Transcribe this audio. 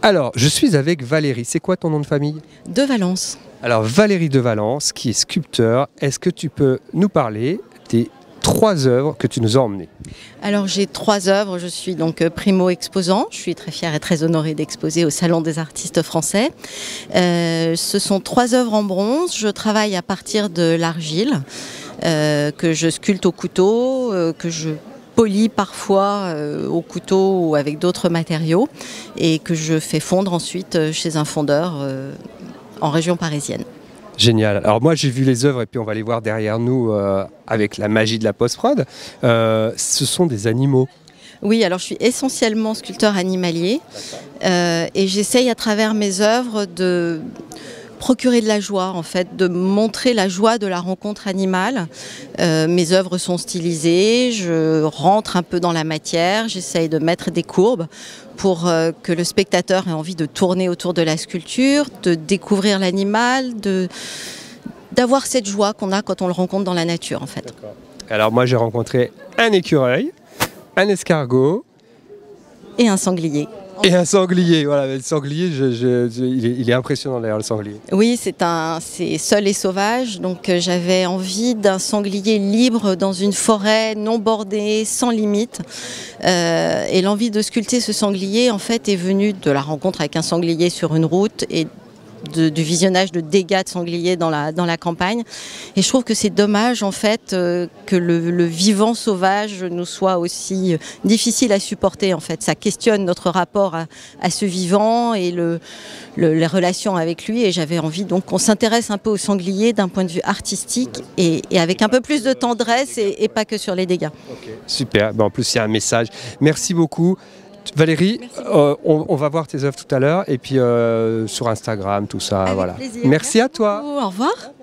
Alors, je suis avec Valérie. C'est quoi ton nom de famille? De Valence. Alors, Valérie de Valence, qui est sculpteur. Est-ce que tu peux nous parler des 3 œuvres que tu nous as emmenées? Alors j'ai 3 œuvres, je suis donc primo-exposant, je suis très fière et très honorée d'exposer au Salon des artistes français. Ce sont 3 œuvres en bronze, je travaille à partir de l'argile, que je sculpte au couteau, que je polis parfois au couteau ou avec d'autres matériaux et que je fais fondre ensuite chez un fondeur en région parisienne. Génial. Alors moi j'ai vu les œuvres et puis on va les voir derrière nous avec la magie de la post-prod. Ce sont des animaux. Oui, alors je suis essentiellement sculpteur animalier et j'essaye à travers mes œuvres de procurer de la joie, en fait, de montrer la joie de la rencontre animale. Mes œuvres sont stylisées, je rentre un peu dans la matière, j'essaye de mettre des courbes pour que le spectateur ait envie de tourner autour de la sculpture, de découvrir l'animal, d'avoir cette joie qu'on a quand on le rencontre dans la nature, en fait. Alors moi j'ai rencontré un écureuil, un escargot et un sanglier. Et un sanglier, voilà, le sanglier, il est impressionnant d'ailleurs, le sanglier. Oui, c'est seul et sauvage, donc j'avais envie d'un sanglier libre dans une forêt non bordée, sans limite. Et l'envie de sculpter ce sanglier, en fait, est venue de la rencontre avec un sanglier sur une route et du visionnage de dégâts de sangliers dans la campagne. Et je trouve que c'est dommage en fait que le vivant sauvage nous soit aussi difficile à supporter en fait. Ça questionne notre rapport à ce vivant et les relations avec lui, et j'avais envie donc qu'on s'intéresse un peu au sanglier d'un point de vue artistique et avec un peu plus de tendresse et pas que sur les dégâts. Okay. Super, en plus il y a un message. Merci beaucoup. Valérie, on va voir tes œuvres tout à l'heure et puis sur Instagram, tout ça. Avec voilà. plaisir. Merci à toi. Au revoir.